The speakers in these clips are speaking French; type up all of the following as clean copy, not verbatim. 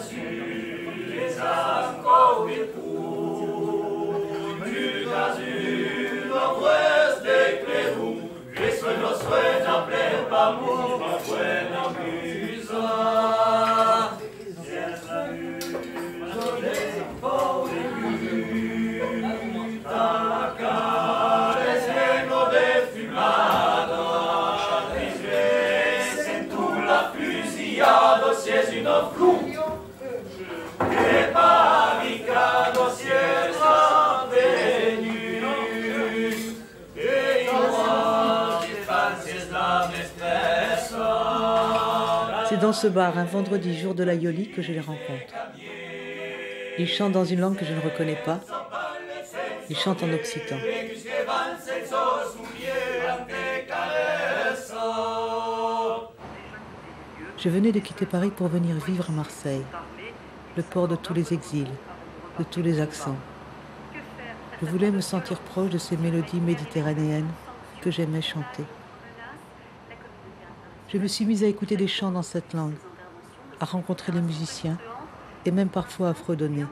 C'est dans ce bar, un vendredi jour de la Yoli, que je les rencontre. Ils chantent dans une langue que je ne reconnais pas. Ils chantent en occitan. Je venais de quitter Paris pour venir vivre à Marseille, le port de tous les exils, de tous les accents. Je voulais me sentir proche de ces mélodies méditerranéennes que j'aimais chanter. Je me suis mise à écouter des chants dans cette langue, à rencontrer les musiciens et même parfois à fredonner.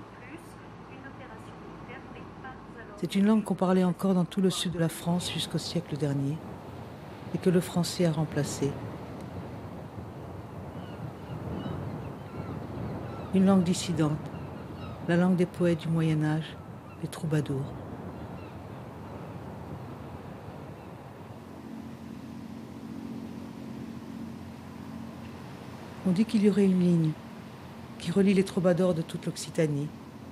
C'est une langue qu'on parlait encore dans tout le sud de la France jusqu'au siècle dernier et que le français a remplacée. Une langue dissidente, la langue des poètes du Moyen-Âge, des troubadours. On dit qu'il y aurait une ligne qui relie les troubadours de toute l'Occitanie.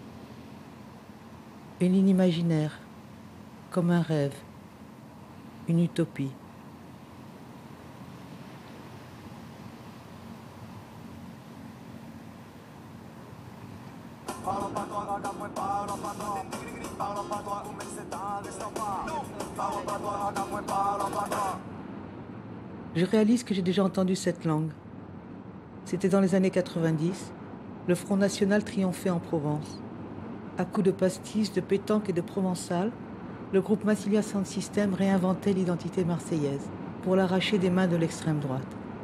Une ligne imaginaire, comme un rêve, une utopie. Je réalise que j'ai déjà entendu cette langue. C'était dans les années 90, le Front National triomphait en Provence. À coups de pastis, de pétanque et de provençal, le groupe Massilia Sound System réinventait l'identité marseillaise pour l'arracher des mains de l'extrême droite.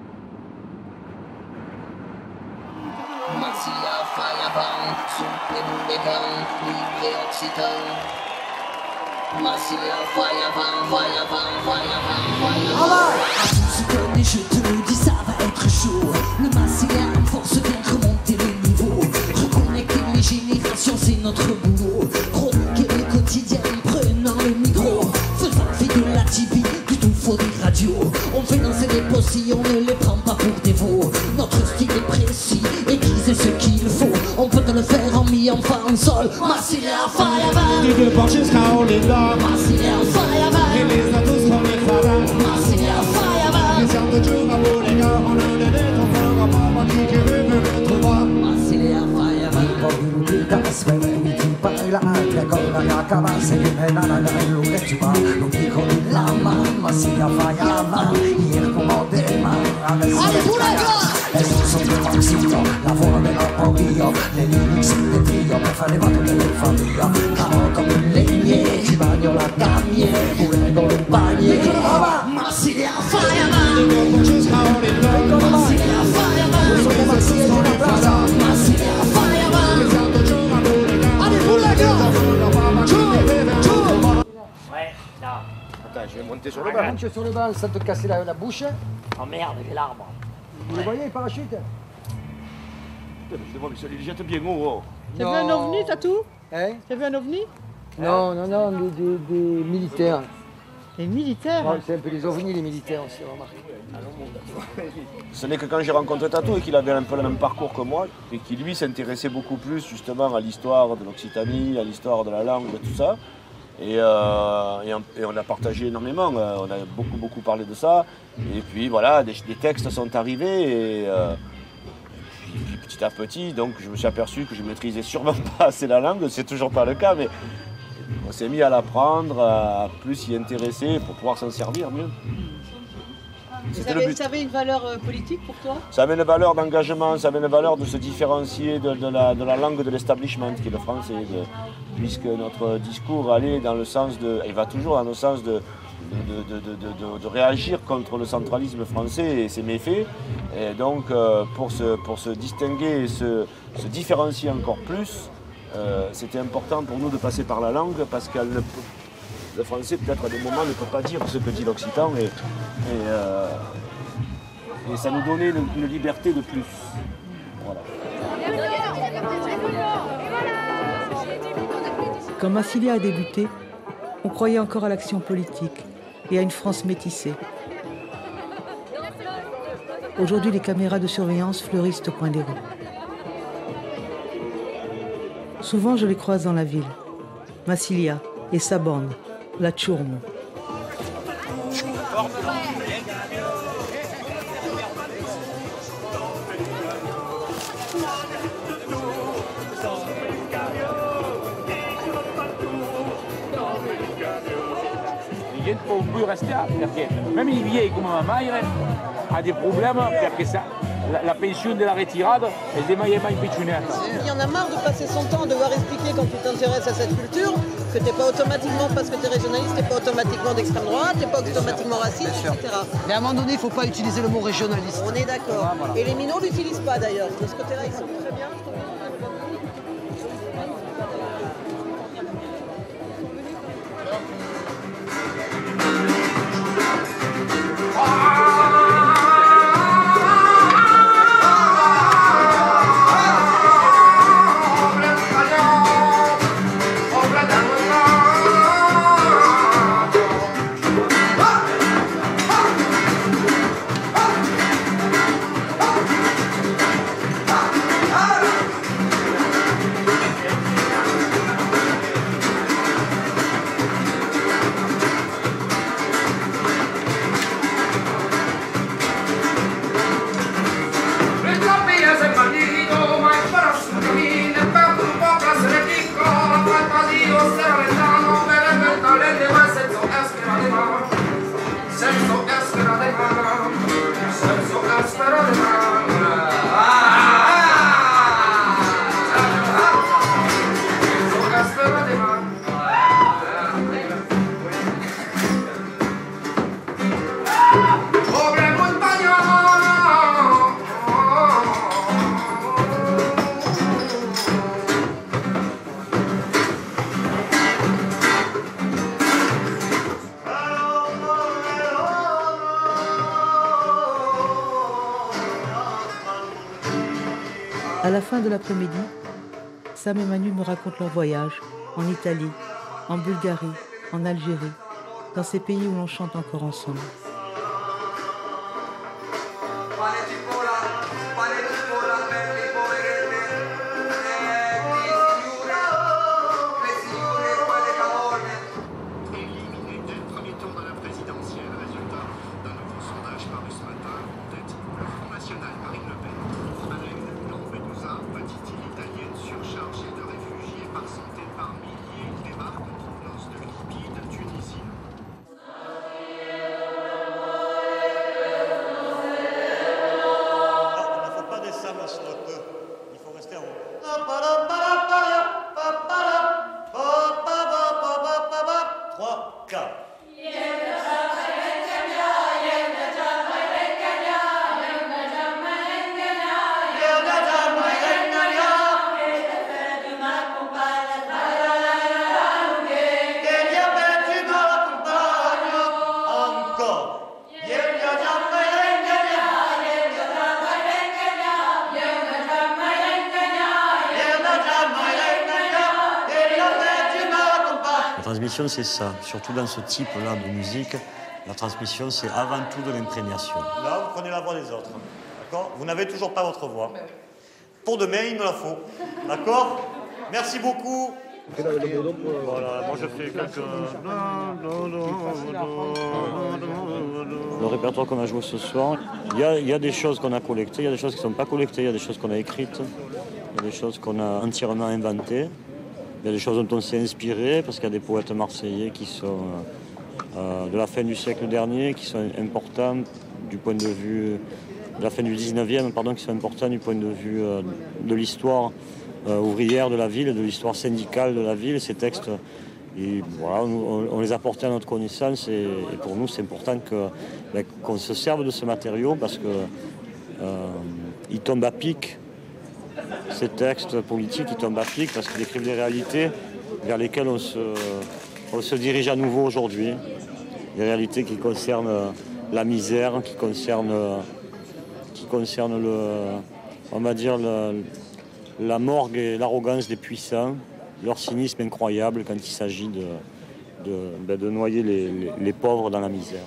Je te le dis, ça va être chaud. Le Massilia en force vient remonter les niveaux. Reconnecter les générations, c'est notre boulot. Chroniquer le quotidien, prenant le micro. Faisant fi de la TV, du tout faux des radios. On fait danser des postilles, on ne les prend pas pour des veaux. Notre style est précis, aiguisé ce qu'il faut. On peut te le faire en mi, en fa, en sol. Massilia Fireman. Du départ jusqu'à Olinda. Massilia Fireman. Et les ados comme les farins. Massilia Fireman. Les cernes de Dieu, ma beau les gars, on ne les met en feu, à pas ma qui veut me le droit. Massilia Fireman. Allez, pour la gloire! La voix de la pavillon, les lyrics des trio per fare battute del famiglia. Cavo come un legne, ci bagno la cagne, pure con un bagno. Massilia Fireman. Du départ jusqu'à Olinda. Massilia Fireman. Massilia Fireman. Les cernes de Dieu, ma beau les gars, Allez, pour la gloire! Ouais, non. Attends, je vais monter sur le banc. Monte sur le banc sans te casser la bouche. Oh merde, j'ai l'arbre. Vous le voyez, le parachute? Putain, mais je te vois, mais ça les jette bien haut. T'as vu un ovni, Tatou? Hein? T'as vu un ovni? Non, des militaires. Les militaires? Ouais, c'est un peu des ovnis, les militaires, on s'est remarqué. Ce n'est que quand j'ai rencontré Tatou et qu'il avait un peu le même parcours que moi, et qui lui s'intéressait beaucoup plus justement à l'histoire de l'Occitanie, à l'histoire de la langue, de tout ça. Et on a partagé énormément, on a beaucoup parlé de ça. Et puis voilà, des textes sont arrivés et puis petit à petit, donc je me suis aperçu que je maîtrisais sûrement pas assez la langue, c'est toujours pas le cas, mais on s'est mis à l'apprendre, à plus y intéresser pour pouvoir s'en servir mieux. C'était le but. Ça avait une valeur politique pour toi? Ça avait une valeur d'engagement, ça avait une valeur de se différencier de la langue de l'establishment qui est le français, puisque notre discours allait dans le sens de, il va toujours dans le sens de de réagir contre le centralisme français et ses méfaits. Et donc pour se distinguer et se différencier encore plus, c'était important pour nous de passer par la langue parce que le français peut-être à des moments ne peut pas dire ce que dit l'occitan et ça nous donnait une liberté de plus. Voilà. Quand Massilia a débuté, on croyait encore à l'action politique et à une France métissée. Aujourd'hui, les caméras de surveillance fleurissent au coin des rues. Souvent, je les croise dans la ville. Massilia et sa bande, la Ciurmu. gente può più restare perché même i vieilli come ma madre ha des problèmes perché la pension de la retraite elle est mai piccinata. Il y en a marre de passer son temps à devoir expliquer quand tu t'intéresses à cette culture que t'es pas automatiquement, parce que t'es régionaliste, t'es pas automatiquement d'extrême droite, t'es pas automatiquement raciste, etc. Mais à un moment donné, il faut pas utiliser le mot régionaliste. On est d'accord. Ah, voilà. Et les minots l'utilisent pas d'ailleurs. De ce côté-là, ils sont très bien. À la fin de l'après-midi, Sam et Manu me racontent leur voyage en Italie, en Bulgarie, en Algérie, dans ces pays où l'on chante encore ensemble. La transmission, c'est ça. Surtout dans ce type-là de musique, la transmission, c'est avant tout de l'imprégnation. Là, vous prenez la voix des autres. D'accord ? Vous n'avez toujours pas votre voix. Pour demain, il me la faut. D'accord ? Merci beaucoup. Voilà, moi je fais quelques... Le répertoire qu'on a joué ce soir, il y a des choses qu'on a collectées, il y a des choses qui ne sont pas collectées, il y a des choses qu'on a écrites, il y a des choses qu'on a entièrement inventées. Il y a des choses dont on s'est inspiré, parce qu'il y a des poètes marseillais qui sont de la fin du siècle dernier, qui sont importants du point de vue de la fin du 19e, qui sont importants du point de vue de l'histoire ouvrière de la ville, de l'histoire syndicale de la ville. Ces textes Et voilà, on les a portés à notre connaissance et pour nous c'est important qu'on se serve de ce matériau parce que ils tombent à pic. Ces textes politiques, ils tombent à pic parce qu'ils décrivent des réalités vers lesquelles on se dirige à nouveau aujourd'hui. Des réalités qui concernent la misère, qui concernent on va dire la morgue et l'arrogance des puissants, leur cynisme incroyable quand il s'agit de noyer les pauvres dans la misère.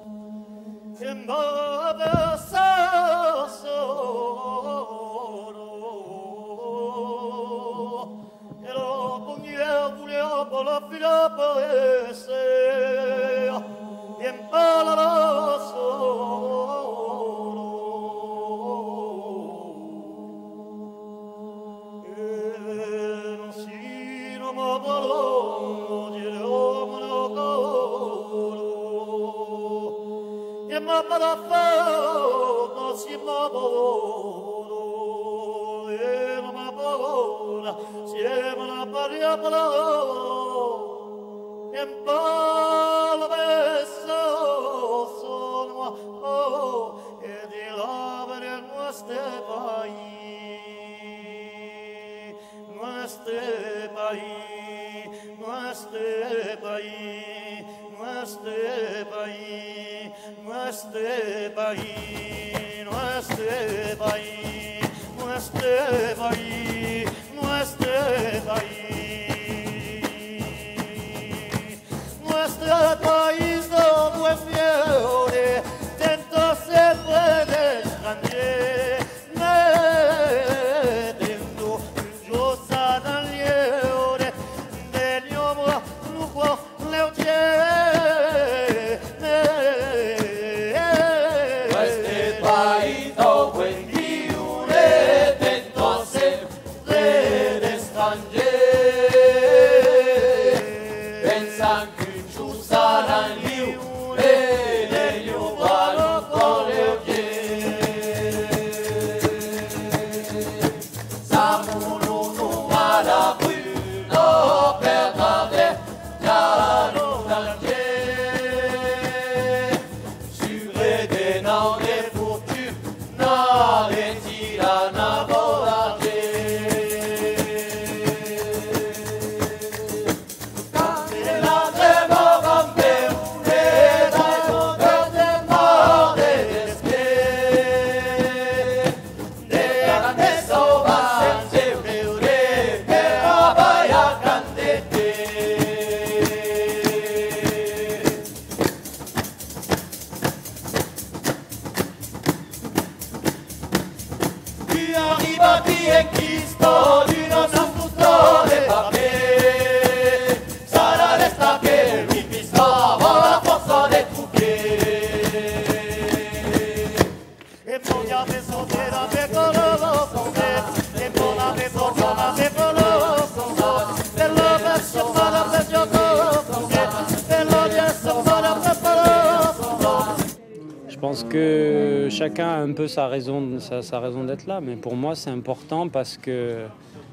Je pense que chacun a un peu sa raison d'être là, mais pour moi c'est important parce que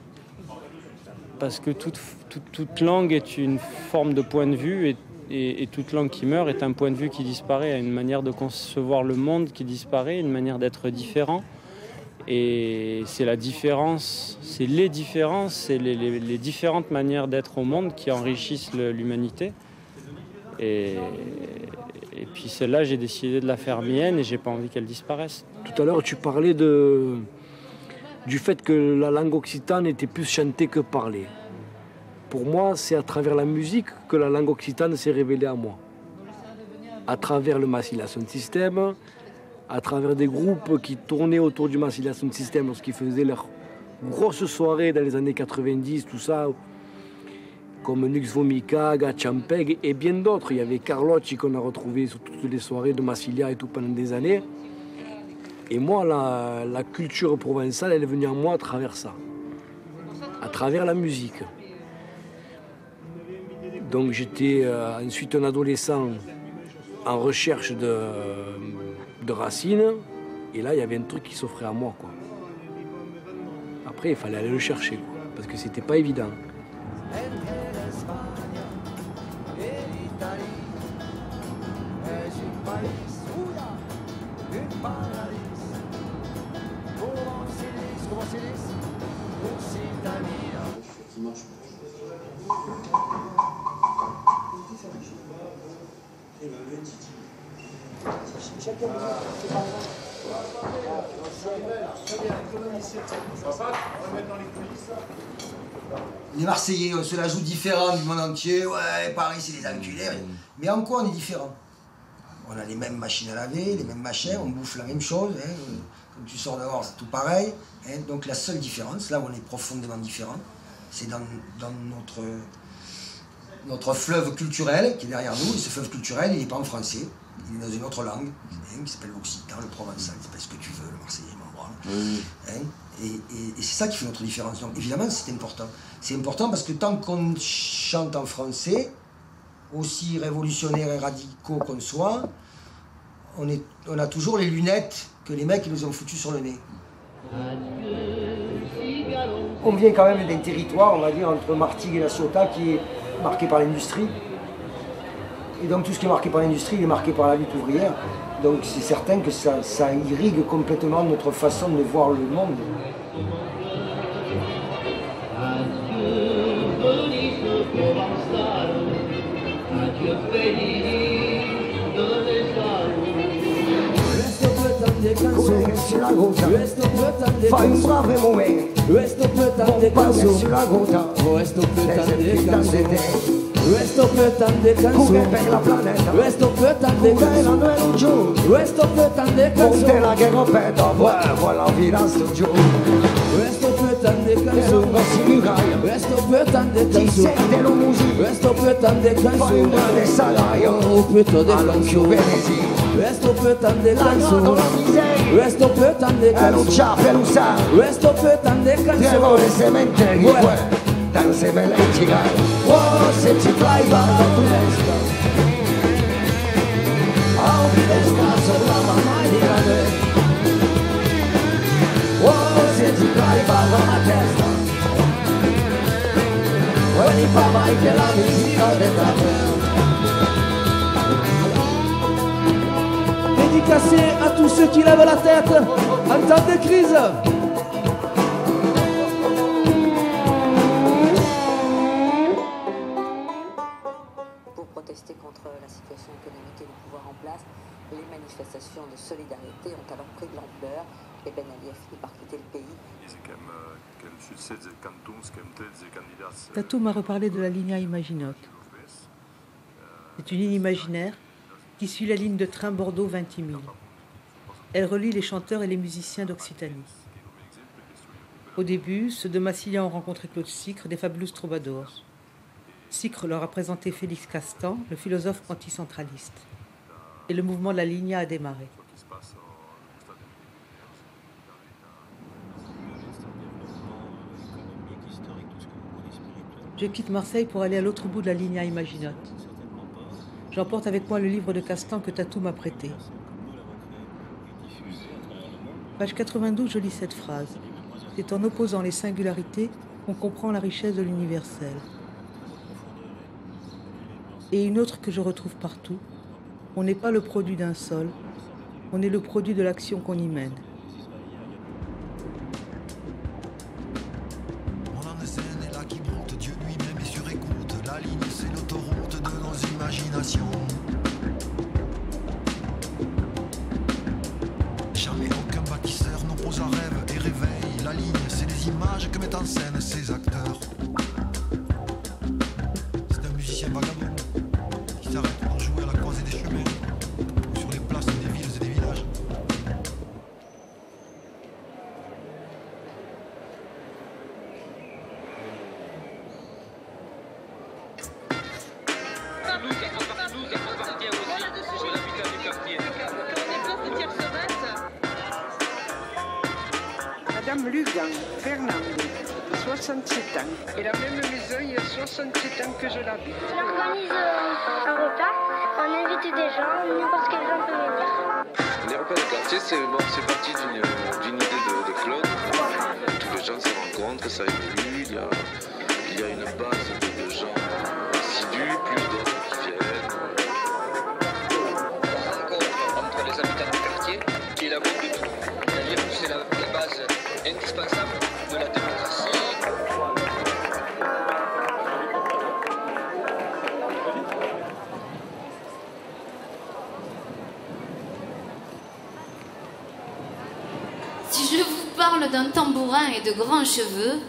toute langue est une forme de point de vue et toute langue qui meurt est un point de vue qui disparaît, une manière de concevoir le monde qui disparaît, une manière d'être différent. Et c'est la différence, c'est les différences, c'est les différentes manières d'être au monde qui enrichissent l'humanité. Et puis celle-là, j'ai décidé de la faire mienne et j'ai pas envie qu'elle disparaisse. Tout à l'heure, tu parlais du fait que la langue occitane était plus chantée que parlée. Pour moi, c'est à travers la musique que la langue occitane s'est révélée à moi. À travers le Massilia Sound System, à travers des groupes qui tournaient autour du Massilia Sound System lorsqu'ils faisaient leurs grosses soirées dans les années 90, tout ça, comme Nux Vomica, Gachampeg et bien d'autres. Il y avait Carlocci qu'on a retrouvé sur toutes les soirées de Massilia et tout pendant des années. Et moi, la culture provençale, elle est venue à moi à travers ça, à travers la musique. Donc j'étais ensuite un adolescent en recherche de racines, et là il y avait un truc qui s'offrait à moi, quoi. Après il fallait aller le chercher, quoi, parce que c'était pas évident. d'Italie est une palisse, ouya, une paradis. Comment c'est Occitanie. Les Marseillais, on se la joue différent du monde entier. Ouais, Paris, c'est des enculés. Mais en quoi on est différent? On a les mêmes machines à laver, les mêmes machins, on bouffe la même chose. Hein. Quand tu sors dehors, c'est tout pareil. Hein. Donc la seule différence, là où on est profondément différent, c'est dans notre fleuve culturel qui est derrière nous. Et ce fleuve culturel, il n'est pas en français, il est dans une autre langue, hein, qui s'appelle l'occitan, le provençal, c'est ce que tu veux, le marseillais, mon bras. Hein. Et c'est ça qui fait notre différence. Donc évidemment, c'est important. C'est important parce que tant qu'on chante en français, aussi révolutionnaires et radicaux qu'on soit, on a toujours les lunettes que les mecs nous ont foutues sur le nez. On vient quand même d'un territoire, on va dire, entre Martigues et La Ciotat, qui est marqué par l'industrie. Et donc tout ce qui est marqué par l'industrie, il est marqué par la lutte ouvrière. Donc c'est certain que ça irrigue complètement notre façon de voir le monde. Sur la gota, fa un bravo moment. Pompa sur la gota, Questo per tante canzoni, per la planeta, questo per tante canzoni, non giù, questo per tante canzoni, ponte la che rompeta, voilà vira sto giù, questo per tante canzoni, questo per tante canzoni, ti sente la musica, questo per tante canzoni, fai un grande salario, piuttosto del canzoni, questo per tante canzoni, questo per tante canzoni, non c'ha per usare, questo per tante canzoni, devo le semente, danse me le girare, oh se ci fai vado tu testa, oh mi descanso la mamma di grande, oh se ci fai vado la testa, quelli papà che la vicina de Dédicacé à tous ceux qui lèvent la tête en temps de crise. Contre la situation économique et le pouvoir en place, les manifestations de solidarité ont alors pris de l'ampleur et Ben Ali a fini par quitter le pays. Tatou m'a reparlé de la Linea Imaginote. C'est une ligne imaginaire qui suit la ligne de train Bordeaux-Vintimille. Elle relie les chanteurs et les musiciens d'Occitanie. Au début, ceux de Massilia ont rencontré Claude Sicre des Fabulous Troubadours. Sicre leur a présenté Félix Castan, le philosophe anticentraliste. Et le mouvement de la Linea a démarré. Je quitte Marseille pour aller à l'autre bout de la Linea Imaginote. J'emporte avec moi le livre de Castan que Tatou m'a prêté. Page 92, je lis cette phrase. C'est en opposant les singularités qu'on comprend la richesse de l'universel. Et une autre que je retrouve partout, on n'est pas le produit d'un sol, on est le produit de l'action qu'on y mène. Mon âme scène est là qui monte, Dieu lui-même est sur écoute. La ligne c'est l'autoroute de nos imaginations. Jamais aucun bâtisseur n'oppose à rêve et réveille. La ligne c'est les images que mettent en scène ces acteurs. C'est un musicien vagabond qui s'arrête pour jouer à la croisée des chemins, sur les places des villes et des villages. Madame Lugan, Fernande, 67 ans. Et la même maison, il y a 67 ans que je l'habite. On organise un repas, on invite des gens, n'importe quel gens peut venir. Les repas de quartier, c'est parti d'une idée de Claude. Tous les gens se rencontrent, ça évolue, il y a une base de gens assidus, plus d'autres qui viennent. parle d'un tambourin et de grands cheveux,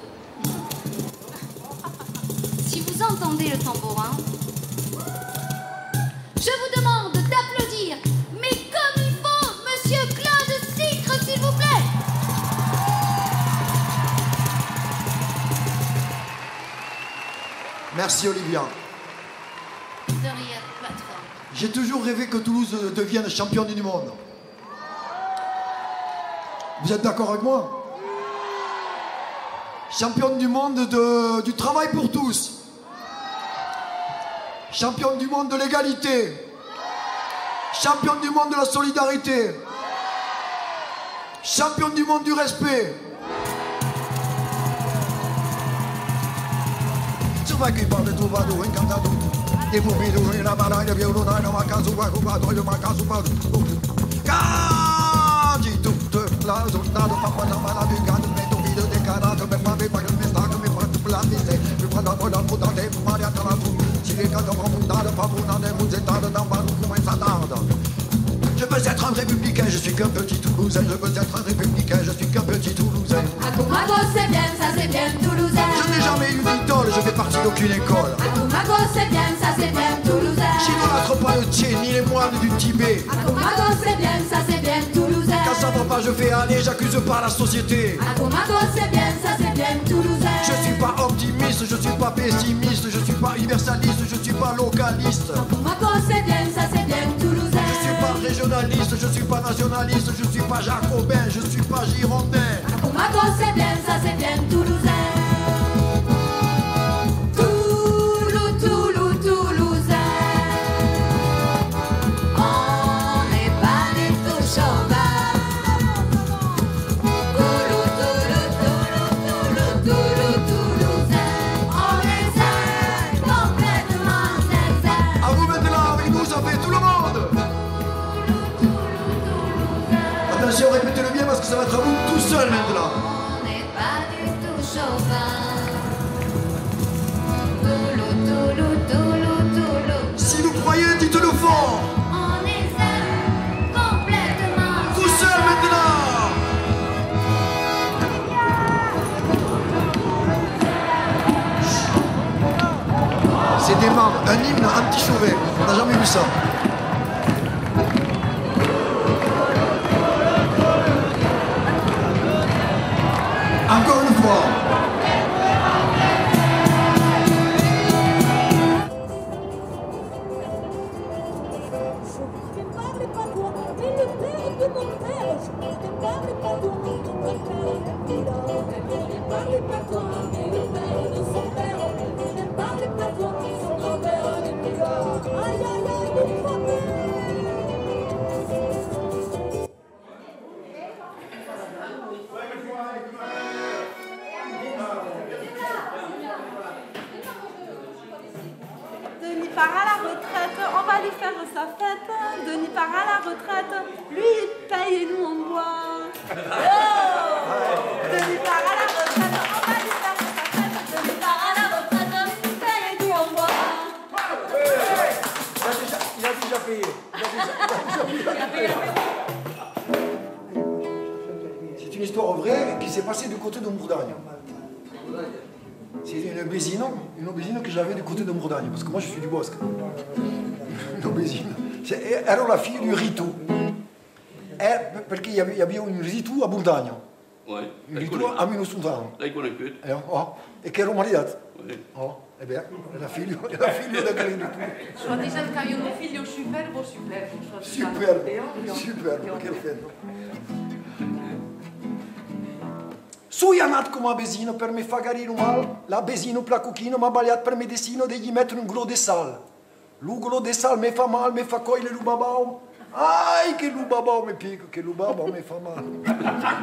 si vous entendez le tambourin, je vous demande d'applaudir, mais comme il faut, Monsieur Claude Sicre, s'il vous plaît. Merci Olivia. De rien, patron. J'ai toujours rêvé que Toulouse devienne championne du monde. Vous êtes d'accord avec moi? Championne du monde du travail pour tous. Championne du monde de l'égalité. Championne du monde de la solidarité. Championne du monde du respect. Qui parle de troubadour, encantador. Des bourbidours, une balade de violon, dans ma case, ou à coupa, de ma case, ou pas. Quand dit toute la zone, dans le papa, dans ma vie, quand je mets ton vide des caractères, même pas mes baguettes, mes stacks, mes bras, tout platisé. Je prends la voie dans le bout d'un des marias, dans la foule. Si les gars, dans le dans le pavot, dans les moules, états, dans ma roue, comment ça tarde. Je veux être un républicain, je suis qu'un petit Toulousain. Je veux être un républicain, je suis qu'un petit Toulousain. À Comago, c'est bien, ça c'est bien Toulousain. Je n'ai jamais eu d'idole, je fais partie d'aucune école. À Comago, c'est bien, ça c'est bien Toulousain. J'idolâtre pas le Tché, ni les moines du Tibet. À Comago, c'est bien, ça c'est bien Toulousain. Quand ça va pas, je fais aller, j'accuse pas la société. À Comago, c'est bien, ça c'est bien Toulousain. Je suis pas optimiste, je suis pas pessimiste, je suis pas universaliste, je suis pas localiste. À Comago, c'est bien, ça c'est bien Toulousain. Je suis pas régionaliste, je suis pas nationaliste, je suis pas jacobin, je suis pas girondin. À Comago, c'est bien, ça c'est bien Toulousain. Attention, répétez-le bien parce que ça va être à vous tout seul maintenant. On n'est pas du tout chauvin. Toulou, toulou, toulou, toulou. Si vous croyez, dites-le fort. On est zen, complètement tout seul maintenant. C'est des membres, un hymne anti-chauvet. On n'a jamais vu ça. Encore une fois. Denis part à la retraite, on va lui faire sa fête. Denis part à la retraite, lui il paye et nous on boit. Oh Denis part à la retraite, on va lui faire sa fête. Denis part à la retraite, il paye et nous on boit. Il a déjà payé. C'est une histoire vraie qui s'est passée du côté de Mourdagne. C'est une aubésine que j'avais du côté de Mourdagne, parce que moi je suis du Bosque. Une aubésine. Elle est la fille du Ritou. Parce qu'il y avait une Ritou à Mourdagne. Ouais. Un Ritou a 1900. Lei conosciuto. E che era maridato. Ouais. E beh, è la figlia da quel Ritou. Soi-disant che io un figlio superbo. Superbo, che bello. Su è nato come besino per me fa carino mal, la besino placuchino ma bagliato per medicino degli mettono un glo de sal. L'ugolo de sal mi fa mal, mi fa coile l'ubabao. Ai che l'ubabao mi pico, che l'ubabao mi fa male.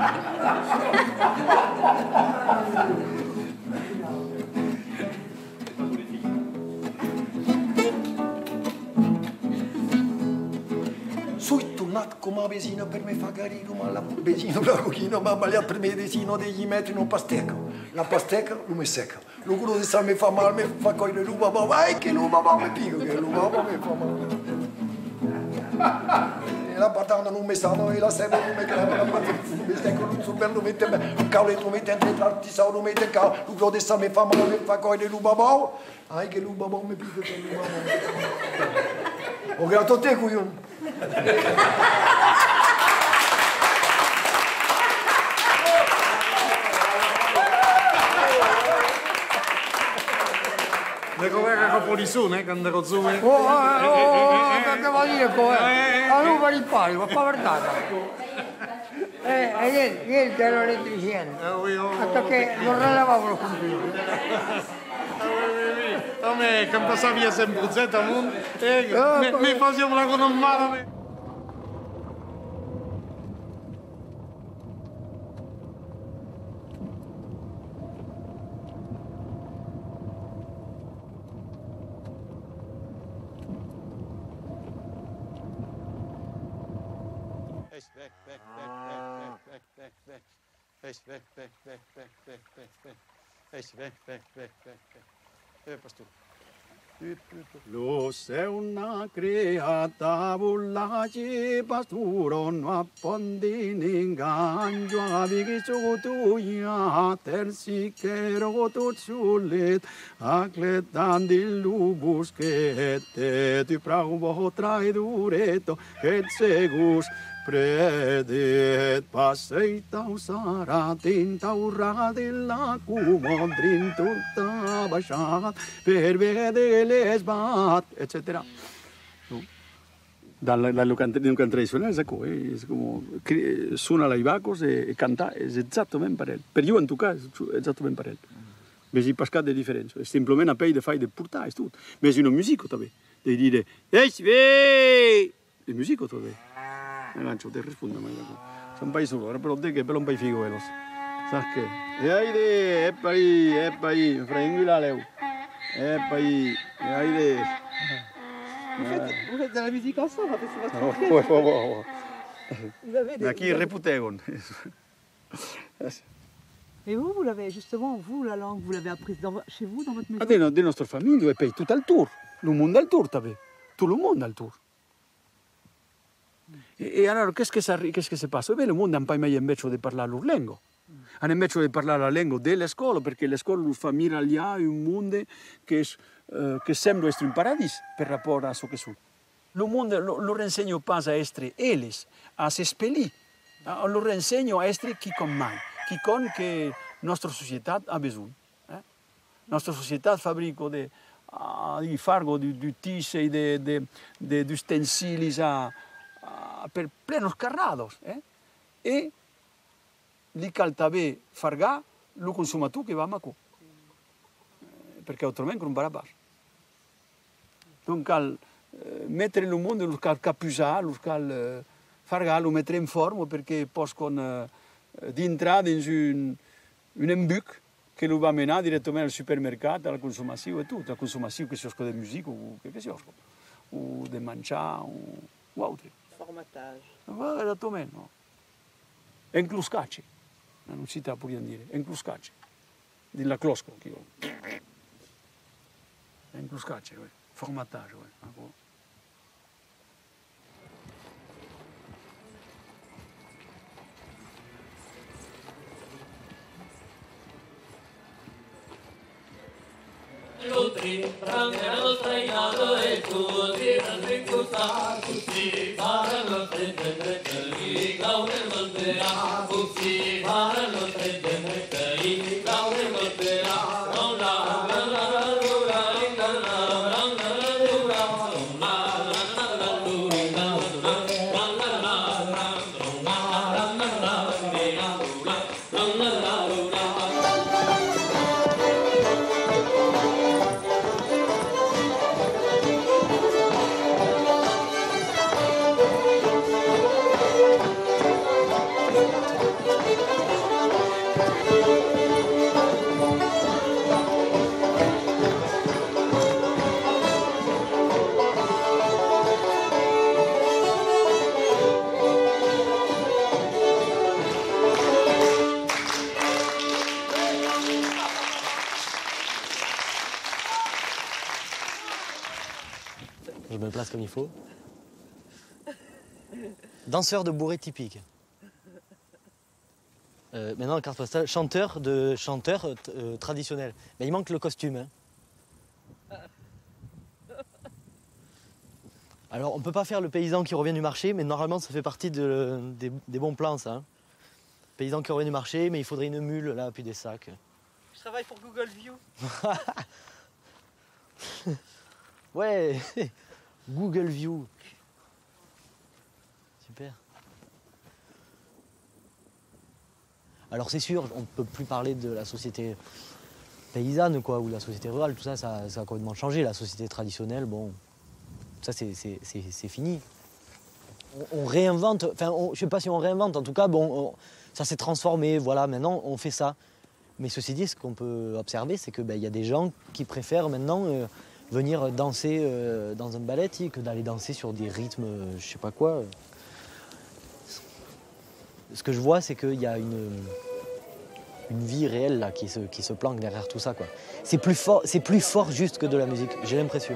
Sono tornato come besino per me fa carino, ma la besino placuchino ma bagliato per medicino degli mettono un pastecco. La pastecca non mi secca. L'ugolo de sal mi fa male, mi fa coile l'ubabao. Ai che l'ubabao mi pico, che l'ubabao mi fa male. la patata non mi sanno e la sera non mi crema la patata mi stecco non so bello mette un cavolo mette entre l'artista non mette ca lu gode sa mi fa male mi fa coi de lubabau ai che lubabau mi pico con lubabau o grato te cuion Le covera con polizone, quando ero giù. devo dire come a lui per il palio, ma guardate. Ieri ero elettriciano, perché non lavavo il computer. A me, quando passava sempre un zeta, mi faceva una conommata. Lo sei una creata bullaci pasturo no appondi n'inganjo avigi tu ya tersi chero tu sulle acletandi lubus che te tu pravo traidureto che segus predet passeita usara tintaura della cumodrin tutta basciat per vedere sbat, etc. Lo canterei suonare, è come suona i bacos e canta, è esattamente parello. Per io in tu caso è esattamente parello. Ma si pasca di differenza, è semplicemente a pei di fai di portare, è tutto. Ma se non musico també, devi dire, ehi, il musico també. Non ci rispondo mai. Sono un paese solo, però te che per un paese figo veloce. Sa che? E hai poi, frengi la leu. E poi, Vous faites de la musique ensemble, c'est votre frère. Mais qui est réputé? Et vous l'avez justement, vous, la langue, vous l'avez apprise chez vous, dans votre maison? De notre famille, et puis tout al tour. Le monde al tour, tout le monde al tour. E allora, qu'est-ce que se passe? Le mondo non può mai invece di parlare la lingua. Hanno invece di parlare la lingua delle scuole, perché le scuole fanno miragliare un mondo che sembra essere un paradiso per rapporto a ciò che sono. Il mondo lo insegno pas a essere elis, a se spelì. Lo insegno a essere chi con mai, chi con che la nostra società ha bisogno. La nostra società fabbrica di fargo, di tisse, di ustensili per plenos carrados. E li cal també fargar lo consumator che va a Macó. Perché altrimenti non va a base. Non cal mettere il mondo, lo cal capusare, lo cal fargar, lo mettere in forma perché possono entrare in un imbuc che lo va a menare direttamente al supermercato, alla consumazione e tutto. La consumazione che si osco di musica o che si osco. O di mangiare o altro. Formatage. Esattamente, no. E incluscacci, non si può dire, e incluscacci, della closco, che io. E incluscacci, formatage, Lutri, prangano strainato e tutti, altri custi, parano stretto, gaune volterà, custi, parano stretto, gaune volterà, non la Je me place comme il faut. Danseur de bourrée typique. Maintenant, carte postale, chanteur traditionnel. Mais il manque le costume. Hein. Alors, on ne peut pas faire le paysan qui revient du marché, mais normalement, ça fait partie des bons plans, ça. Hein. Paysan qui revient du marché, mais il faudrait une mule, là, puis des sacs. Je travaille pour Google View. Ouais, Google View. Super. Alors c'est sûr, on ne peut plus parler de la société paysanne, quoi, ou de la société rurale, tout ça, ça a complètement changé. La société traditionnelle, bon, ça c'est fini. On réinvente, enfin, je ne sais pas si on réinvente, en tout cas, bon, ça s'est transformé, voilà, maintenant on fait ça. Mais ceci dit, ce qu'on peut observer, c'est qu'il y a des gens qui préfèrent maintenant venir danser dans un ballet que d'aller danser sur des rythmes, je ne sais pas quoi. Ce que je vois, c'est qu'il y a une vie réelle là, qui se planque derrière tout ça, quoi. C'est plus fort juste que de la musique, j'ai l'impression.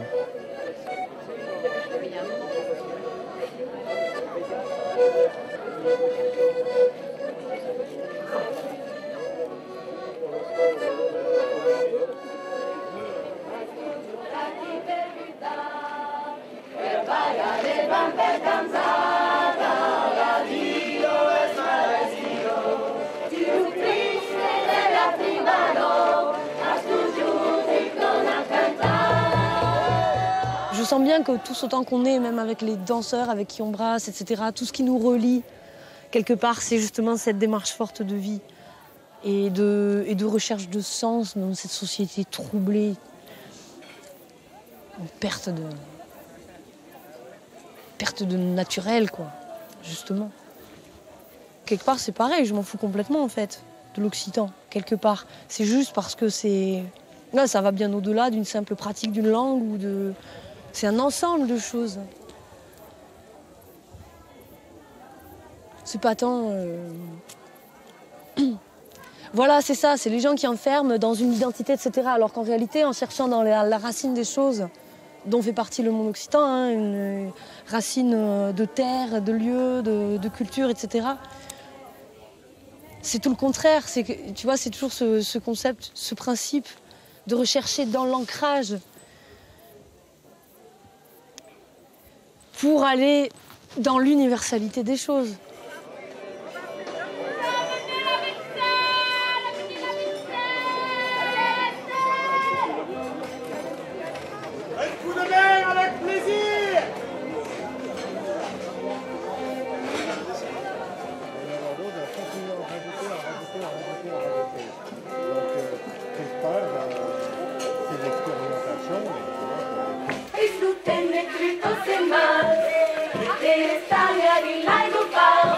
Je sens bien que tous autant qu'on est, même avec les danseurs avec qui on brasse, etc., tout ce qui nous relie, quelque part, c'est justement cette démarche forte de vie et de recherche de sens dans cette société troublée. Une perte de naturel, quoi, justement. Quelque part, c'est pareil, je m'en fous complètement, en fait, de l'occitan, quelque part. C'est juste parce que c'est... Là, ça va bien au-delà d'une simple pratique d'une langue ou de... C'est un ensemble de choses. C'est pas tant... Voilà, c'est ça, c'est les gens qui enferment dans une identité, etc. Alors qu'en réalité, en cherchant dans la racine des choses, dont fait partie le monde occitan, hein, une racine de terre, de lieu, de culture, etc. C'est tout le contraire. C'est que, tu vois, c'est toujours ce concept, ce principe de rechercher dans l'ancrage pour aller dans l'universalité des choses. Un coup de main avec plaisir. Disfruten escritos en mar, de esta y la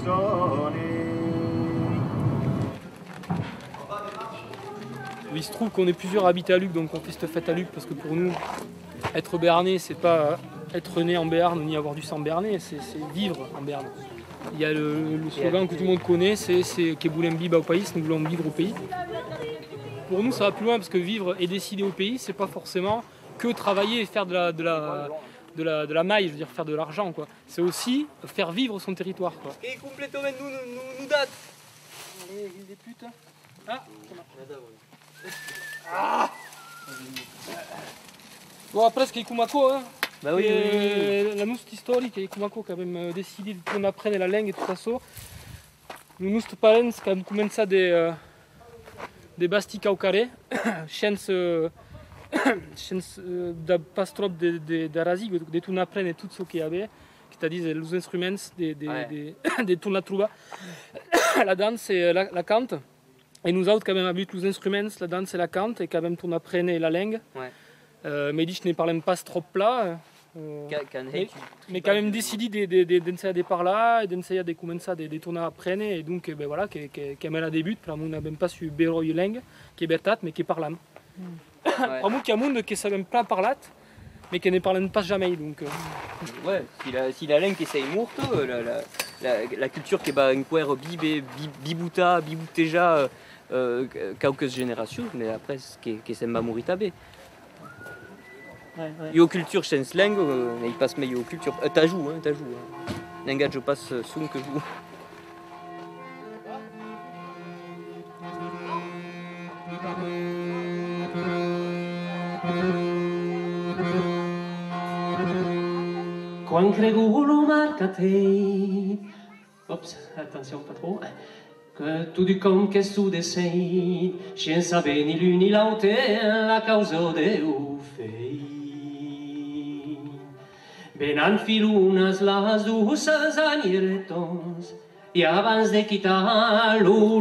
Il se trouve qu'on est plusieurs à habiter à Luc, donc on fait cette fête à Luc parce que pour nous, être béarnais, c'est pas être né en Béarn ni avoir du sang béarnais, c'est vivre en Béarn. Il y a le slogan que tout le monde connaît, c'est que voulons vivre au pays, nous voulons vivre au pays. Pour nous, ça va plus loin parce que vivre et décider au pays, c'est pas forcément que travailler et faire de la maille, je veux dire faire de l'argent, quoi. C'est aussi faire vivre son territoire, quoi. Et complètement nous date. Allez, il des putes. Ah, bon, après, c'est Kumako, hein. Bah oui, La noust historique, et Kumako qui a même décidé qu'on apprenne la langue et tout ça. Nous noust parents qui ont commencé des bastic au carré, chance da pas trop de razig, de tout apprendre et tout ce qu'il y avait, c'est-à-dire les instruments, des tours la trouba, la danse et la cante. Et nous autres, quand même, avec les instruments, la danse et la cante, et quand même, on apprenait la langue. Ouais. Mais je ne parle pas trop plat. Mais quand même décidé d'enseigner par là, et d'enseigner de commencer de tourner à apprendre. Et donc, ben voilà, quand elle débute, on n'a même pas su béro la langue, qui est bertat, mais qui parle. Par contre, il y a des gens qui ne savent pas parler, mais qui ne parlent pas jamais. Donc, ouais, si la langue qui est morte, la culture qui est un coeur bibouta, bibouteja, quelques générations, mais après, qui est mourir tabé. Il y a culture chez langue, mais il passe meilleur culture. Tajou. Langage passe soon que vous. Quan cregulo marca-te. Oups, attention, pas trop. Que tout du com que tu dessein, senza ben ni l'un ni l'autre, la causa Déu fei. Ben enfilunes les dues agneretons, i abans de quitar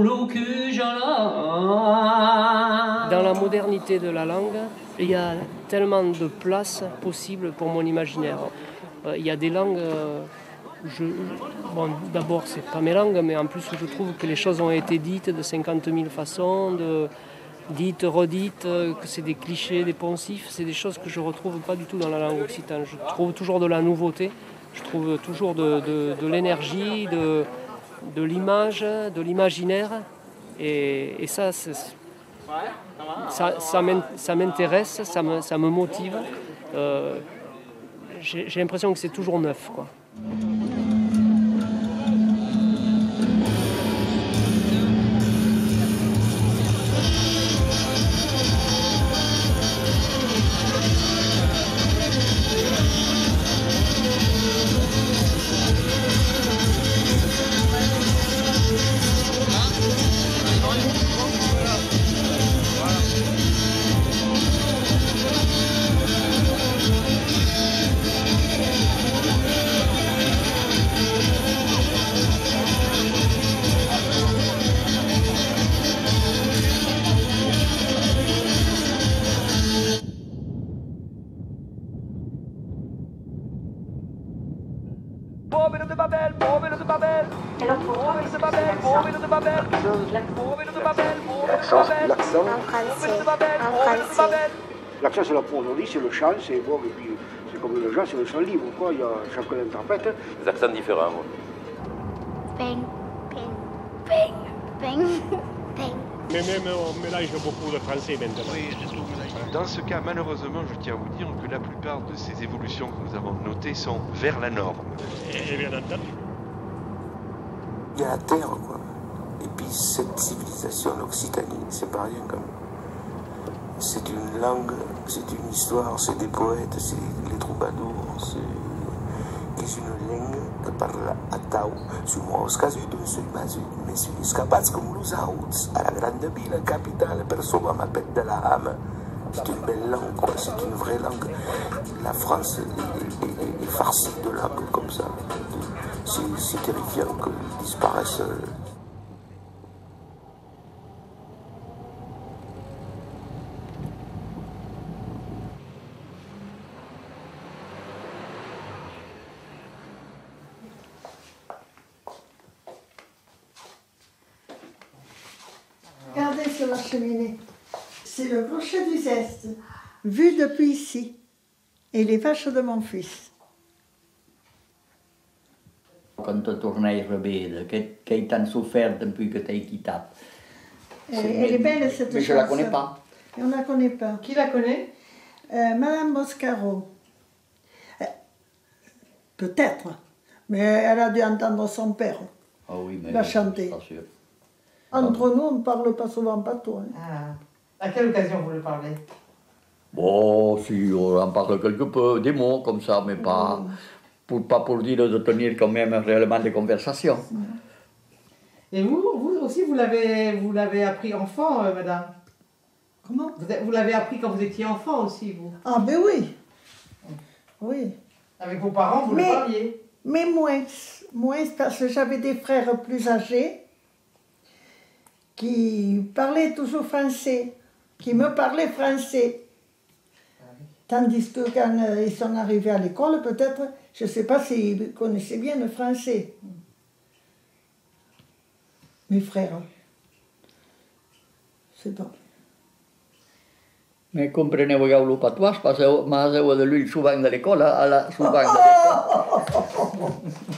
l'Ulucujola. Dans la modernité de la langue, il y a tellement de place possible pour mon imaginaire. Il y a des langues, bon, d'abord c'est pas mes langues, mais en plus je trouve que les choses ont été dites de 50 000 façons, dites, redites, que c'est des clichés, des poncifs, c'est des choses que je retrouve pas du tout dans la langue occitane. Je trouve toujours de la nouveauté, je trouve toujours de l'énergie, de l'image, de l'imaginaire, et ça m'intéresse, ça me motive. J'ai l'impression que c'est toujours neuf, quoi. L'accent, c'est là pour aujourd'hui, c'est le chant, c'est bon, et puis c'est comme le chant, c'est le chant libre, quoi. Il y a chacun interprète. Des accents différents, moi. Ping, ping, ping, ping, ping. Mais même on mélange beaucoup de français maintenant. Oui, c'est tout mélangé. Dans ce cas, malheureusement, je tiens à vous dire que la plupart de ces évolutions que nous avons notées sont vers la norme. Et bien entendu. Il y a la terre, quoi. Et puis cette civilisation, l'Occitanie, c'est pas rien, quand même. C'est une langue, c'est une histoire, c'est des poètes, c'est les troubadours, c'est une langue que parle à Tau. Sur moi, au cas d'un seul basut, mais c'est escapats comme los autres, à la grande ville capitale, perçoit ma pète de la âme. C'est une belle langue, quoi, c'est une vraie langue. La France est farcie de langues comme ça. C'est terrifiant qu'elles disparaissent. sur la cheminée. C'est le clocher du Zeste, vu depuis ici, et les vaches de mon fils. Quand tu tornais rebelle, que t'as souffert depuis que t'as quitté. Elle est belle cette Mais chanson. je la connais pas. On ne la connaît pas. Qui la connaît? Madame Boscaro. Peut-être, mais elle a dû entendre son père. Ah oui, mais La chanter. pas sûr. Entre nous, on ne parle pas souvent bateau. Hein. Ah. À quelle occasion vous le parlez? Bon, si, on en parle quelque peu, des mots comme ça, mais pas pour dire de tenir quand même réellement des conversations. Et vous aussi, vous l'avez appris enfant, madame? Comment? Vous l'avez appris quand vous étiez enfant aussi, vous? Ah ben oui. Oui. Avec vos parents, vous le parliez? Mais moins parce que j'avais des frères plus âgés qui parlaient toujours français, qui me parlaient français. Tandis que quand ils sont arrivés à l'école, peut-être, je ne sais pas s'ils connaissaient bien le français. Mes frères. C'est bon. Mais comprenez-vous le patois, parce que m'avez de lui souvent de l'école, souvent de l'école.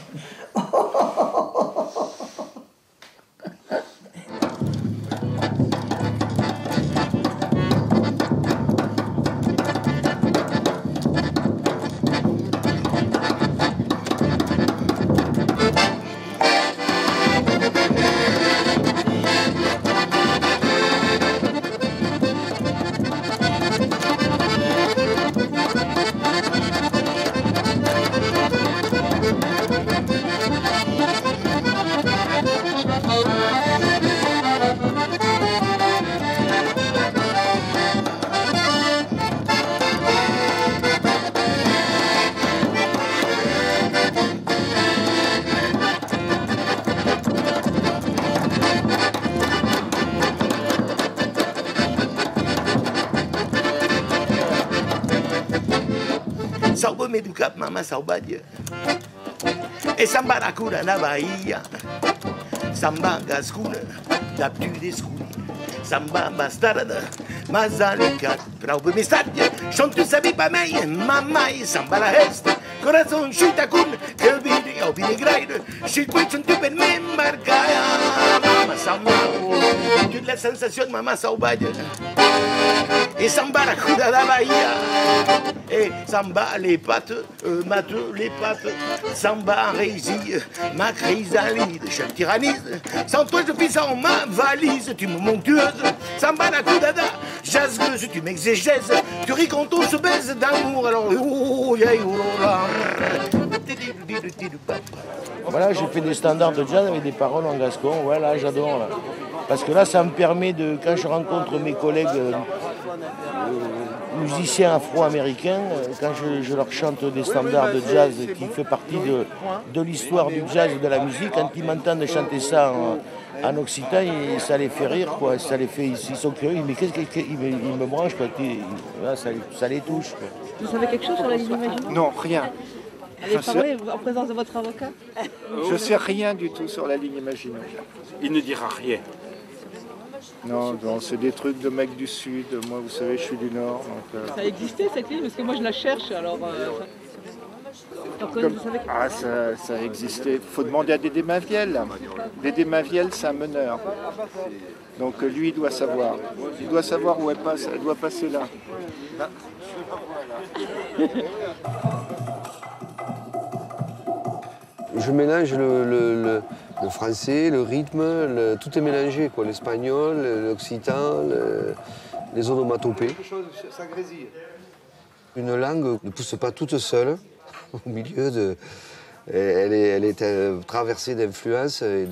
Salva me do cap, mamá saudade. E samba da cura na Bahia. Samba gascuna, da pure escura. Samba bastarda, mas alicat. Prova me stadia, chonto sabe pra mim, mamãe, samba la resta. Coração chuta com, que eu vim grande. Circuito tu per me marcaia. Mama samba, toute la sensation, mamá saudade. Et samba la cura da Bahia. Et samba les pattes, mate les pattes. Samba en résie, ma chrysalide. Je me tyrannise, sans toi je fais ça en ma valise. Tu me montueuse, samba la coudada. Jasgueuse, tu m'exégèses. Tu ris quand on se baise d'amour. Alors, Voilà, j'ai fait des standards de jazz avec des paroles en gascon. Voilà, j'adore. Là. Parce que là, ça me permet de, quand je rencontre mes collègues musiciens afro-américains, quand je leur chante des standards de jazz qui fait partie de l'histoire du jazz et de la musique, quand ils m'entendent chanter ça en occitan, ça les fait rire, quoi. Ça les fait, ils sont curieux, mais qu'est-ce qu'ils me branchent, quoi. Ça les touche, quoi. Vous savez quelque chose sur la ligne imaginaire? Non, rien. Allez parler en présence de votre avocat? Je sais rien du tout sur la ligne imaginaire. Il ne dira rien. Non, c'est des trucs de mecs du Sud. Moi, vous savez, je suis du Nord. Donc, Ça existait cette ligne? Parce que moi je la cherche, alors... Ah, ça existait. Il faut demander à Dédé Maviel. Dédé Maviel, c'est un meneur. Donc lui, il doit savoir. Il doit savoir où elle passe. Elle doit passer là. Je mélange le français, le rythme, tout est mélangé, quoi. L'espagnol, l'occitan, les onomatopées. Une langue ne pousse pas toute seule au milieu de... Elle est traversée d'influences et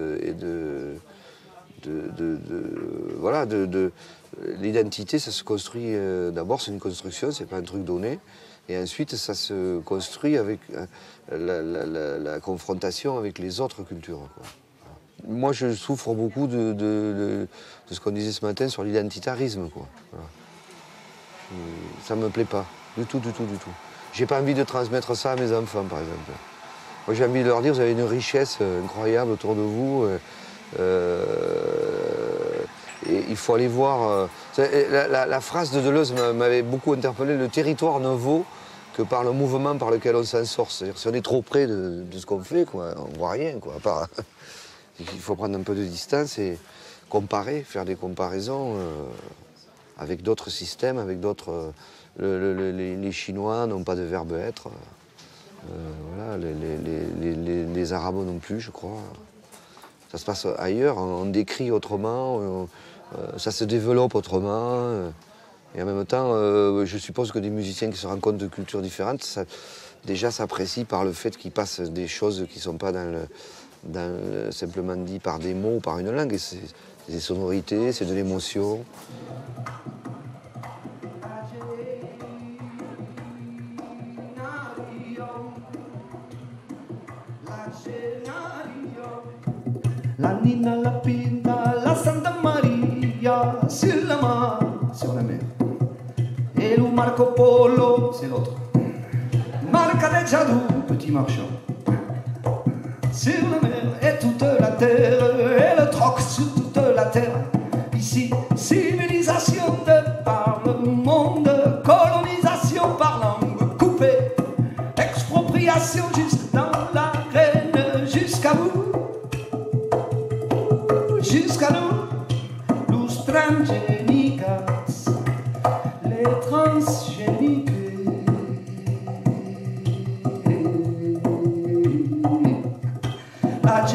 voilà, l'identité, ça se construit d'abord, c'est une construction, c'est pas un truc donné. Et ensuite, ça se construit avec la confrontation avec les autres cultures, quoi. Moi, je souffre beaucoup de ce qu'on disait ce matin sur l'identitarisme, quoi. Voilà. Ça me plaît pas, du tout. J'ai pas envie de transmettre ça à mes enfants, par exemple. Moi, j'ai envie de leur dire, vous avez une richesse incroyable autour de vous. Et il faut aller voir... la phrase de Deleuze m'avait beaucoup interpellé, le territoire ne vaut que par le mouvement par lequel on s'en sort. C'est-à-dire si on est trop près de ce qu'on fait, quoi, on ne voit rien. Quoi, il faut prendre un peu de distance et comparer, faire des comparaisons avec d'autres systèmes, avec d'autres... les Chinois n'ont pas de verbe être. Voilà, les Arabes non plus, je crois. Ça se passe ailleurs, on décrit autrement, ça se développe autrement. Et en même temps, je suppose que des musiciens qui se rencontrent de cultures différentes, déjà s'apprécient par le fait qu'ils passent des choses qui ne sont pas simplement dit par des mots ou par une langue. C'est des sonorités, c'est de l'émotion. La Nina, la Pinta, la Santa Maria, sur la mer, sur la mer. Et le Marco Polo, c'est l'autre. Marca de Jadou, petit marchand. Sur la mer et toute la terre, et le troc sur toute la terre. Ici, civilisation de par le monde, colonisation par langue coupée, expropriation jusque dans la graine, jusqu'à vous. Jusqu'à nous, los transgénicas, les transgéniques. La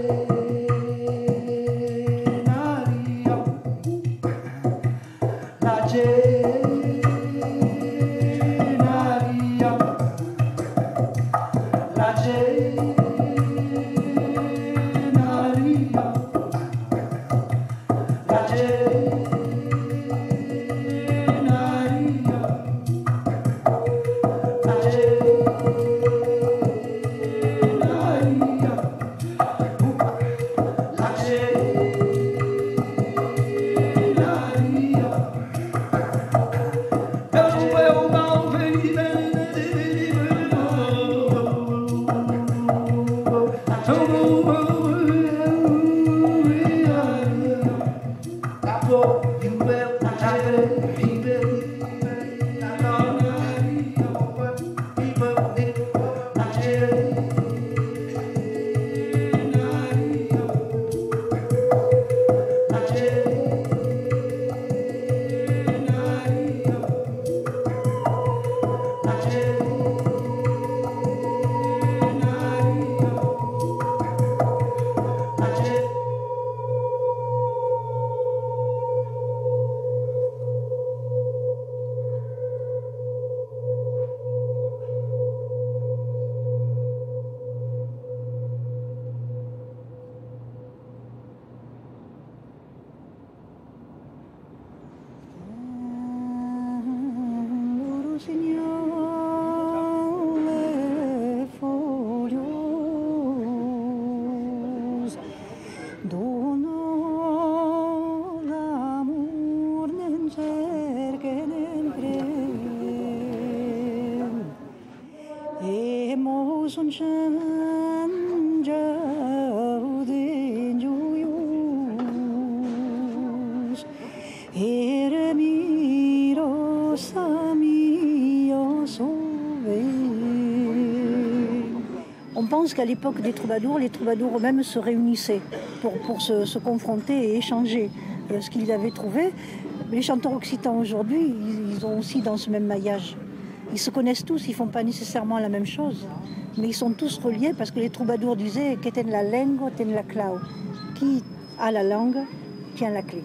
On pense qu'à l'époque des troubadours, les troubadours eux-mêmes se réunissaient pour se confronter et échanger ce qu'ils avaient trouvé. Les chanteurs occitans aujourd'hui, ils ont aussi dans ce même maillage. Ils se connaissent tous, ils ne font pas nécessairement la même chose, mais ils sont tous reliés parce que les troubadours disaient « Qu'eten la lengua, ten la clau ». Qui a la langue, tient la clé.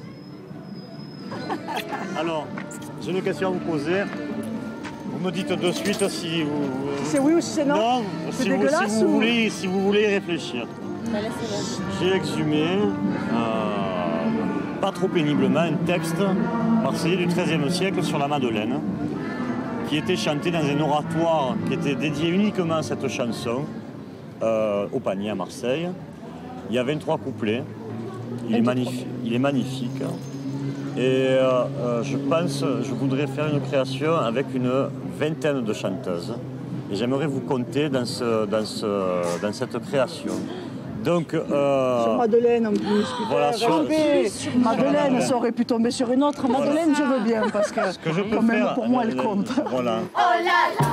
Alors, j'ai une question à vous poser. Vous me dites de suite si vous... C'est oui ou si c'est non? Non, c'est dégueulasse ou... si vous voulez réfléchir. J'ai exhumé, pas trop péniblement, un texte marseillais du XIIIe siècle sur la Madeleine, qui était chanté dans un oratoire qui était dédié uniquement à cette chanson, au Panier à Marseille. Il y a 23 couplets, il est magnifique. Et je voudrais faire une création avec une vingtaine de chanteuses. Et j'aimerais vous compter dans cette création. Donc, sur Madeleine en plus. Voilà, Madeleine, ça aurait pu tomber sur une autre. Madeleine, je veux bien, parce que, ce que je peux quand même, faire, pour moi, elle compte. Voilà. Oh là là.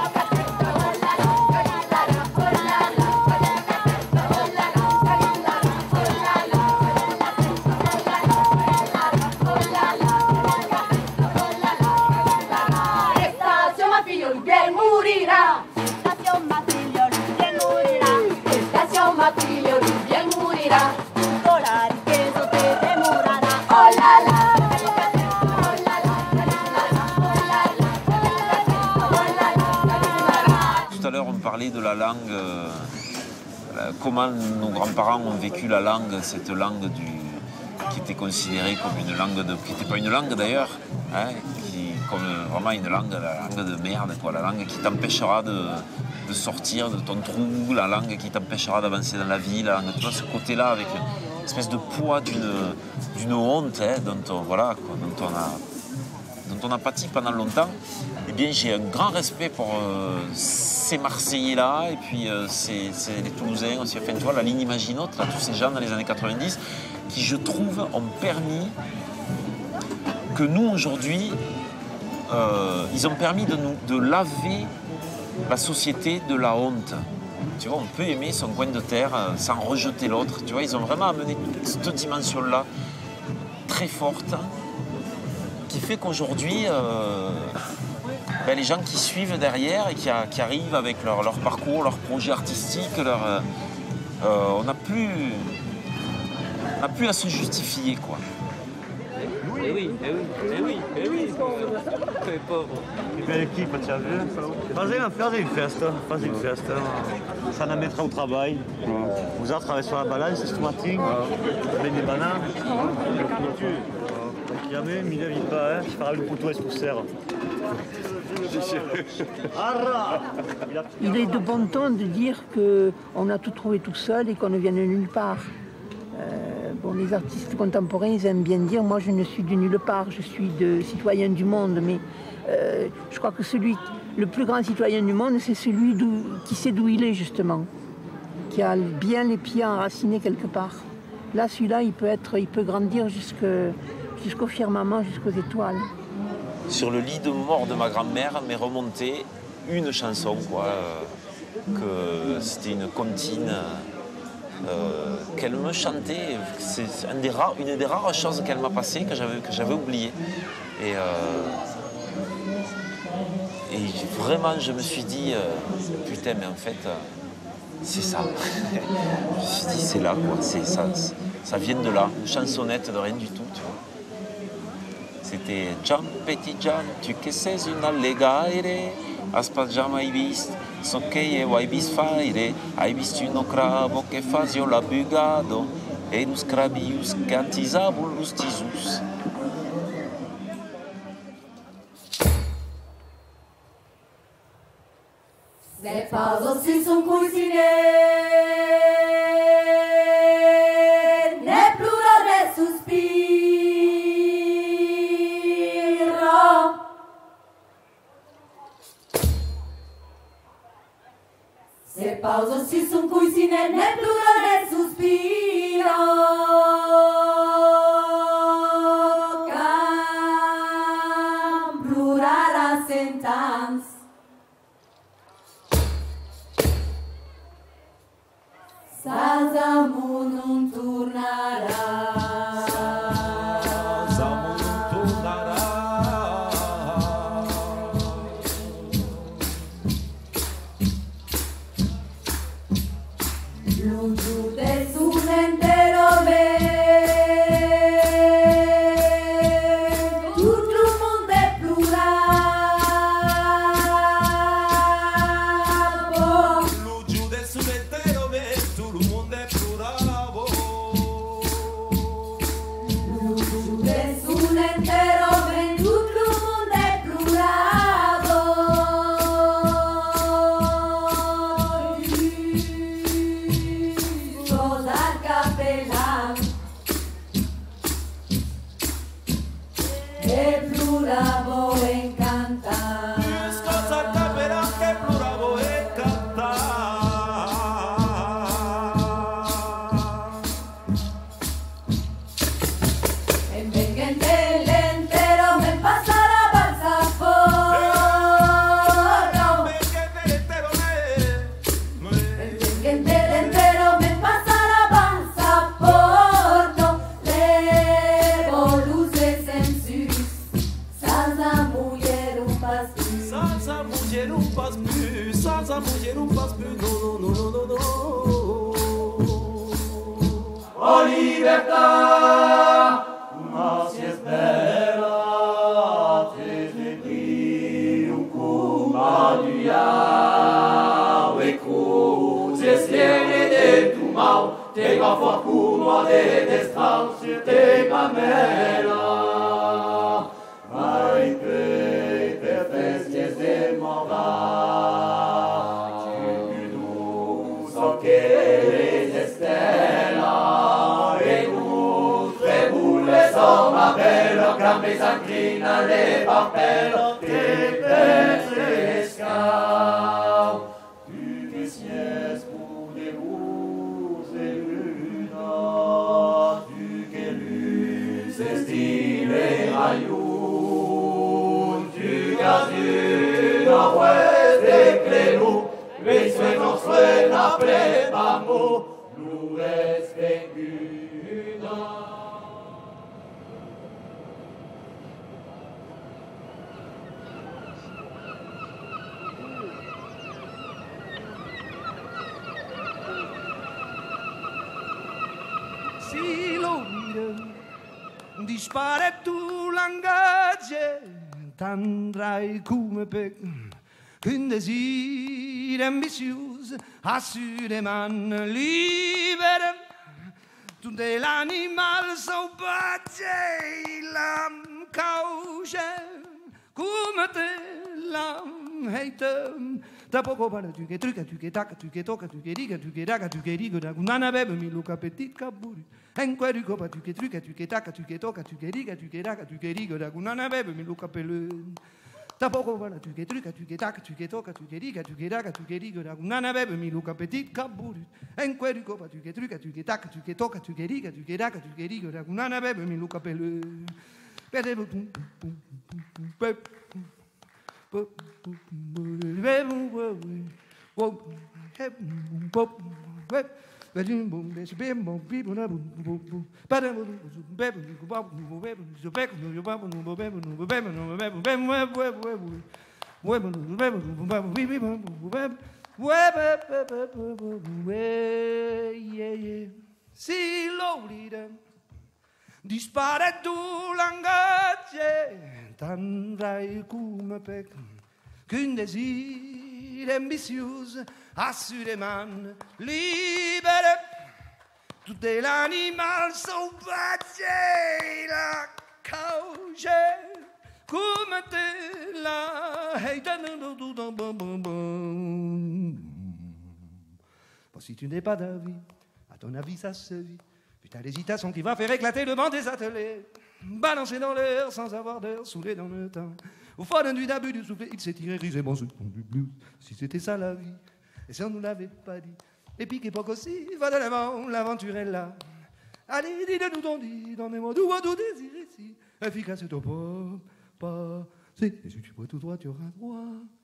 Tout à l'heure, on parlait de la langue, comment nos grands-parents ont vécu la langue, cette langue qui était considérée comme une langue, qui n'était pas une langue d'ailleurs, hein, comme vraiment une langue, la langue de merde, quoi, la langue qui t'empêchera de sortir de ton trou, la langue qui t'empêchera d'avancer dans la vie, la langue, tu vois, ce côté-là avec une espèce de poids d'une honte, hein, dont on a pâti pendant longtemps. Eh bien, j'ai un grand respect pour ces Marseillais-là, et puis les Toulousains aussi, enfin, tu vois, la ligne Imaginote, là, tous ces gens dans les années 90, qui, je trouve, ont permis que nous, aujourd'hui, ils ont permis de laver la société de la honte. Tu vois, on peut aimer son coin de terre sans rejeter l'autre. Tu vois, ils ont vraiment amené cette dimension-là très forte, qui fait qu'aujourd'hui, les gens qui suivent derrière et qui arrivent avec leur parcours, leur projet artistique, on n'a plus à se justifier, quoi. Eh oui, les pauvres. Une belle équipe, tu as vu? Fais une fête. Ça la mettra au travail. Vous autres travaillez sur la balance ce matin, avec des bananes. Jamais, il ne vit pas, hein. Je ferai le poteau et ce poussière. Il est de bon ton de dire qu'on a tout trouvé tout seul et qu'on ne vient de nulle part. Les artistes contemporains, ils aiment bien dire « moi je ne suis de nulle part, je suis citoyen du monde ». Mais je crois que le plus grand citoyen du monde, c'est celui qui sait d'où il est justement, qui a bien les pieds enracinés quelque part. Là, celui-là, il peut grandir jusqu'au firmament, jusqu'aux étoiles. Sur le lit de mort de ma grand-mère m'est remontée une chanson, quoi, que c'était une comptine qu'elle me chantait. C'est une des rares choses qu'elle m'a passées, que j'avais oublié. Et vraiment, je me suis dit, putain, mais en fait, c'est ça. Je me suis dit, c'est là, quoi. Ça vient de là, une chansonnette de rien du tout, tu vois. C'était Gian Petit Gian, tu che sei un allegare, aspetta mai visto, so che io hai visto fare, hai visto uno cravo che fazio la bugado, e los crabius che attisavo los tisus. Le pauses sont cuisinées, ne plura ne suspira. Se pauses sont cuisinées, ne plura ne suspira. Cam plura la sentence. Sazamu non tornarà. L'uso del un intero me. Tutto il mondo è plurale. L'uso del un intero me. Nessun intero ben tutto il mondo è plurale. Cosa cappella è pluravo e cantare. Cosa cappella che pluravo e cantare. libertà, ma si spera te ne un cuma du yao e cu se stiene de tu mal, te va for cuma de destral sur te camela, mai pe festes de mova, tu nu so che les estella e nu trebule so ma bello cambe s'anclina le papello te pescao tu che sies pour des rouges et luna tu che luces stile ayun tu casino pues de clelu le sueños suena prepamo nubes venguda. Si lo miren, dispare tu langage, tandrai come per un désir ambitieux, assurément libéré. Tout est l'animal sauvage, l'âme cauche, come te l'âme hate. Da poco para tu che truca, tu che tacca, tu che tocca, tu che riga, tu che raga, tu che rigo, da nana bebe mi luca petit caburi. En quel copa tu che truca, tu che tacca, tu che tocca, tu che riga, tu che raga, tu che rigo, da nana bebe mi luca pelun. Da poco para tu che truca, tu che tacca, tu che tocca, tu che riga, tu che raga, tu che rigo, da nana bebe mi luca petit caburi. En quel copa tu che truca, tu che tacca, tu che tocca, tu che riga, tu che raga, tu che rigo, da nana bebe mi luca pelun. Vedevo pum pum pum pum si lo ride dispare tu langage tandrai come per qu'un désir ambitieux assurément libéré tout est l'animal sauvage la cause comme te la si tu n'es pas d'avis à ton avis ça se vit putain d'hésitation qui va faire éclater le banc des ateliers balancé dans l'air sans avoir d'air saoulé dans le temps. Au fond d'un début du soufflet, il s'est tiré risément sur ton du blues. Si c'était ça la vie, et si on nous l'avait pas dit. Et puis qu'époque aussi, va de l'avant, l'aventure est là. Allez, dis-le nous ton dit, donnez-moi tout désir ici. Efficace ton pas, et si tu vois tout droit, tu auras droit.